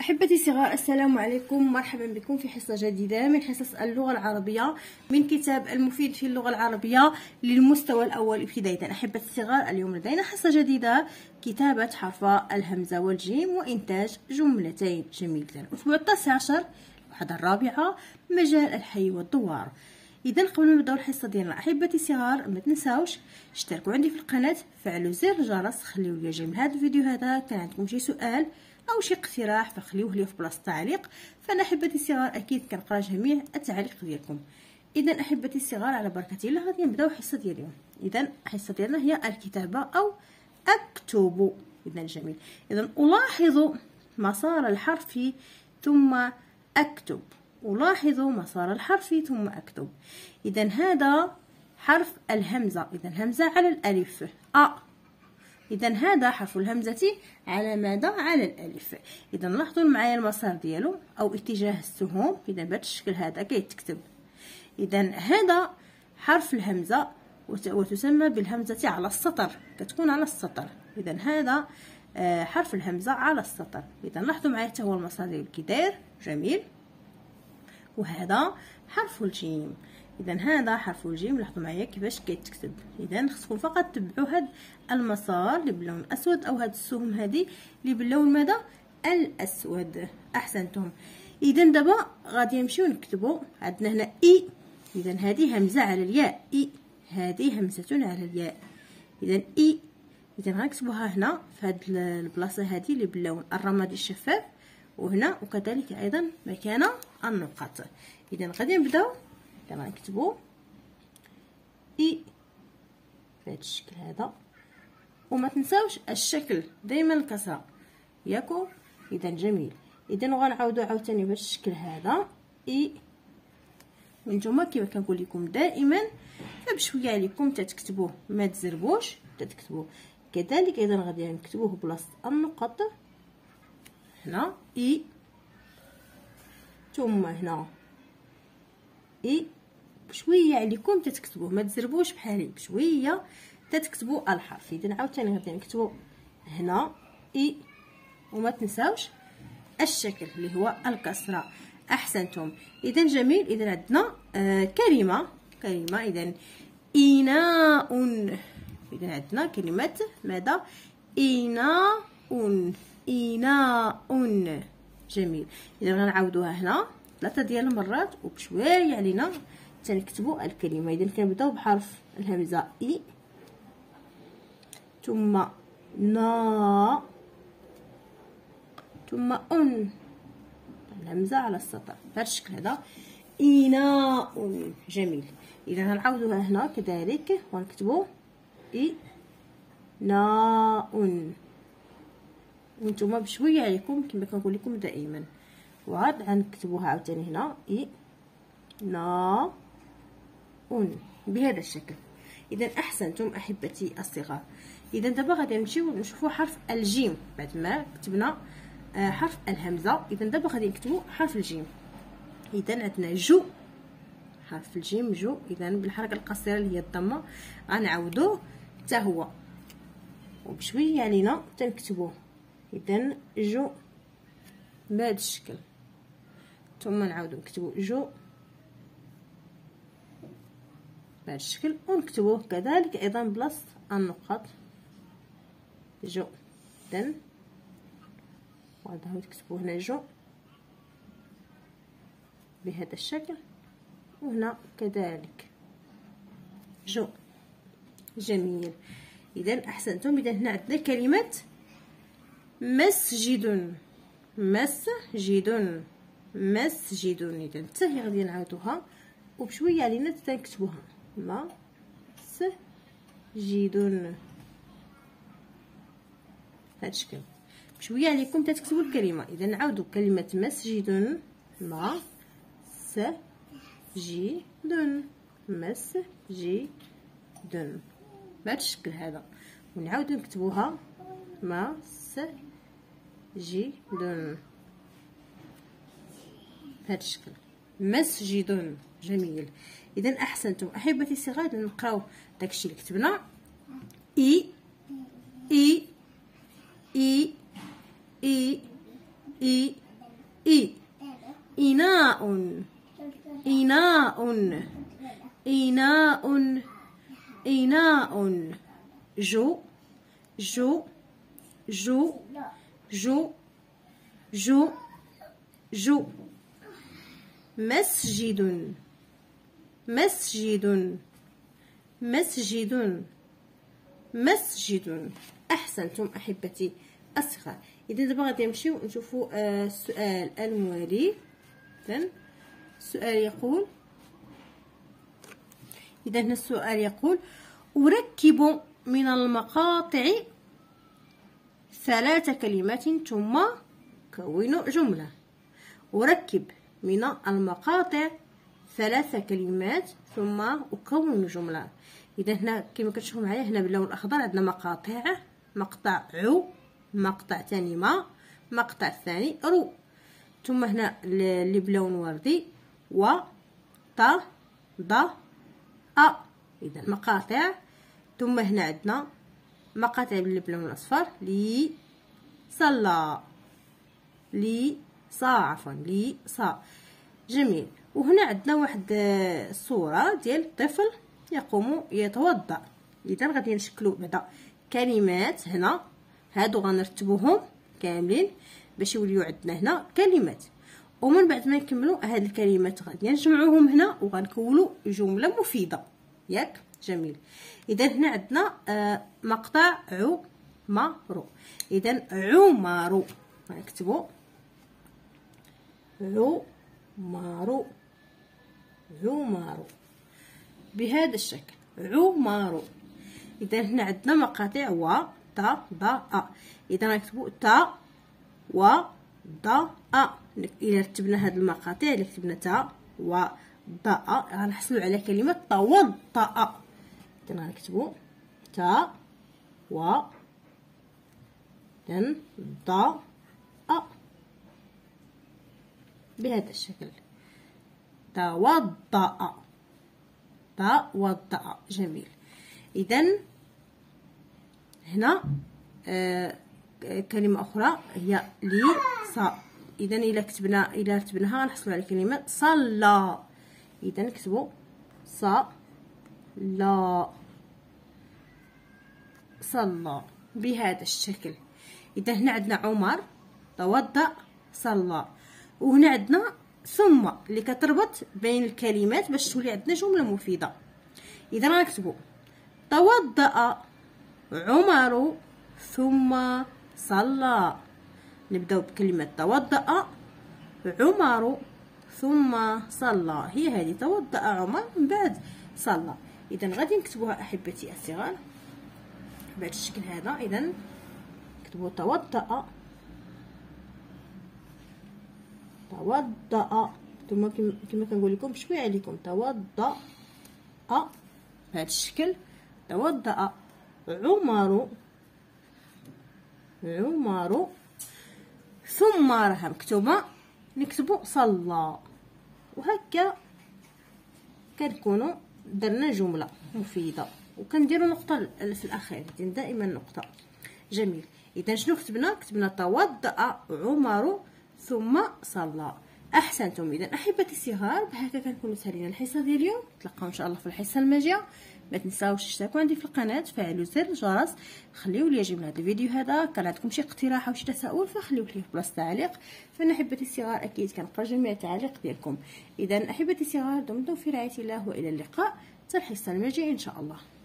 أحبتي الصغار، السلام عليكم. مرحبا بكم في حصة جديدة من حصص اللغة العربية من كتاب المفيد في اللغة العربية للمستوى الأول ابتدائيا. أحبتي الصغار، اليوم لدينا حصة جديدة، كتابة حرف الهمزة والجيم وإنتاج جملتين. جميل جدا. الأسبوع 19 الوحدة الرابعة، مجال الحي والدوار. إذا قبل ما نبداو الحصة ديالنا أحبتي الصغار، ما تنساوش اشتركوا عندي في القناة، فعلوا زر الجرس، خليوا لي جيم هذا الفيديو. هذا كان عندكم شي سؤال او شي اقتراح فخليوه لي في بلاصه التعليق، فانا احبتي الصغار اكيد كنقرا جميع التعاليق ديالكم. اذا احبتي الصغار، على بركه الله غادي نبداو الحصه ديال اليوم. اذا الحصه ديالنا هي الكتابه او اكتب. اذا جميل. اذا الاحظ مسار الحرف ثم اكتب. الاحظ مسار الحرف ثم اكتب. اذا هذا حرف الهمزه، اذا الهمزه على الالف إذا هذا حرف الهمزة على ماذا؟ على الألف. إذا لاحظوا معايا المسار ديالو أو اتجاه السهم. إذا بهذا الشكل هذا كيتكتب. إذا هذا حرف الهمزة وتسمى بالهمزة على السطر، كتكون على السطر. إذا هذا حرف الهمزة على السطر. إذا لاحظوا معايا حتى هو المسار ديالو كي داير. جميل. وهذا حرف الجيم. اذا هذا حرف الجيم. لاحظوا معايا كيفاش كيتكتب. اذا خصكم فقط تتبعوا هذا المسار اللي باللون الاسود او هذه السهم هذه اللي باللون ماذا؟ الاسود. احسنتم. اذا دابا غادي نمشيو نكتبوا. عندنا هنا اي. اذا هذه همزه على الياء. اي هذه همزه على الياء. اذا اي. اذا غنكتبوها هنا في هذه البلاصه هذه اللي باللون الرمادي الشفاف، وهنا وكذلك ايضا مكان النقاط. اذا غادي نبداو. غنكتبو اي في هذا الشكل هذا، وما تنساوش الشكل دائما الكسره ياكو. اذا جميل. اذا غنعاودو عاوتاني بهذا الشكل هذا اي. وانتم كما كنقول لكم دائما فبشويه عليكم تتكتبوه، ما تزربوش تتكتبوه كذلك. اذا غادي نكتبوه بلاصه النقط هنا اي، ثم هنا اي. بشويه عليكم تتكتبوه، ما تزربوش بحالي، بشويه تتكتبوا الحرف. اذا عاوتاني غادي نكتبوا هنا اي، وما تنساوش الشكل اللي هو الكسره. احسنتم. اذا جميل. اذا عندنا كلمه اذا اناء. اذا عندنا كلمه ماذا؟ اناء. اناء. جميل. اذا غنعاودوها هنا 3 ديال المرات وبشويه علينا تنكتبوا الكلمه. اذا كنبداو بحرف الهمزه اي، ثم نا، ثم ان. الهمزه على السطر بهذا الشكل هذا اناء. جميل. اذا غنعاودوها هنا كذلك ونكتبوا اي ناء. وانتم بشويه عليكم كما كنقول لكم دائما. وعاد غنكتبوها عاوتاني هنا اي نا بهذا الشكل. اذا احسنتم احبتي الصغار. اذا دابا غادي نمشيو نشوفوا حرف الجيم بعد ما كتبنا حرف الهمزه. اذا دابا غادي نكتبوا حرف الجيم. اذا عندنا جو، حرف الجيم جو. اذا بالحركه القصيره اللي هي الضمه غنعاودوه حتى هو وبشويه علينا تنكتبوه. اذا جو بهذا الشكل، ثم نعاودو نكتبو جو بهذا الشكل، ونكتبوه كذلك ايضا بلاصه النقط جو. اذا وغادي تكتبوا هنا جو بهذا الشكل، وهنا كذلك جو. جميل. اذا احسنتم. اذا هنا عندنا كلمه مسجد. مسجد. مسجد. اذا حتى هي غادي نعاودوها وبشويه علينا تنكتبوها مسجد بهذا الشكل. بشويه عليكم تتكتبوا الكلمه. اذا نعاودوا كلمه مسجد. مسجد بهذا الشكل هذا، ونعاودوا نكتبوها مسجد بهذا الشكل. مسجد. جميل. اذا احسنتم احبتي الصغار. نقراو داكشي اللي كتبنا اي اي اي اي اي إي إناء إناء إناء إناء جو جو جو جو جو جو مسجد مسجد مسجد مسجد. احسنتم احبتي الصغار. اذا دابا غادي نمشيو نشوفوا السؤال الموالي. اذا السؤال يقول هنا السؤال يقول اركب من المقاطع 3 كلمات ثم كونوا جملة. أركب من المقاطع 3 كلمات ثم أكون جملة. إذا هنا كما كتشوفوا معايا هنا باللون الأخضر عندنا مقاطع، مقطع عو، مقطع ثاني ما، مقطع ثاني رو، ثم هنا اللي بلون وردي و ط ض أ. إذا مقاطع، ثم هنا عندنا مقاطع باللي بلون الأصفر لي صلى لي صا عفوا لي صا. جميل. وهنا عندنا واحد الصورة ديال طفل يقوم يتوضأ. اذا غادي نشكلوا بعدا كلمات هنا، هادو غنرتبوهم كاملين باش يوليو عندنا هنا كلمات، ومن بعد ما نكملوا هاد الكلمات غادي نجمعوهم هنا وغنكونوا جملة مفيدة ياك. جميل. اذا هنا عندنا مقطع عمر. اذا عمر غنكتبوا عمر عمر بهذا الشكل عمر. اذا هنا عندنا مقاطع و ت ض أ. اذا غنكتبوا ت و ض أ. الا رتبنا هاد المقاطع اللي كتبنا ت و ض أ غنحصلوا على كلمه توضأ. اذا غنكتبوا ت و ض أ بهذا الشكل توضأ توضأ. جميل. اذا هنا كلمه اخرى هي لي صا. اذا الا رتبناها غنحصلوا على كلمه صلى. اذا نكتبوا صا لا صلى بهذا الشكل. اذا هنا عندنا عمر توضأ صلى، وهنا عندنا ثم اللي كتربط بين الكلمات باش تولي عندنا جمله مفيده. اذا غنكتبوا توضأ عمر ثم صلى. نبداو بكلمه توضأ عمر ثم صلى، هي هذه توضأ عمر من بعد صلى. اذا غادي نكتبوها احبتي الصغار بهذا الشكل هذا. اذا نكتبوا توضأ توضأ ثم كما كنقول لكم بشويه عليكم توضأ بهذا الشكل توضأ عمر عمر ثم راها مكتوبه نكتبوا صلى، وهكا كنكونوا درنا جمله مفيده وكنديروا نقطه في الاخير دائما نقطه. جميل. اذا شنو كتبنا توضأ عمر ثم صلى. احسنتم. اذا احبتي الصغار بهكا كنكونوا سالينا الحصه ديال اليوم. نتلاقاو ان شاء الله في الحصه الماجيه. ما تنساوش تشتركوا عندي في القناه، تفعلوا زر الجرس، خليوا لي جيم هذا الفيديو هذا. كان عندكم شي اقتراح او شي تساؤل فخليوه لي في بلاصه تعليق، فانا احبتي الصغار اكيد كنقرا جميع التعاليق ديالكم. اذا احبتي الصغار دمتم في رعايه الله والى اللقاء حتى الحصه الماجيه ان شاء الله.